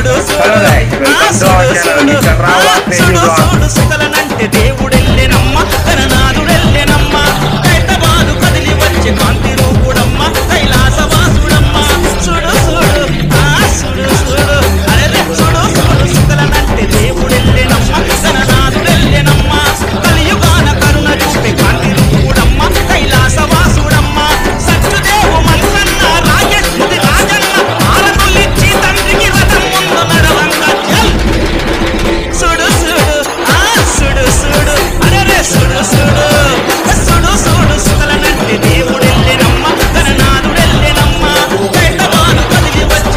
సూడు సూడు సుకలనంటే దేవుడెల్లెనమ్మ గణనాథుడెల్లెనమ్మ కైతబాలు కదిలి వచ్చి కాంతి రూపుడమ్మ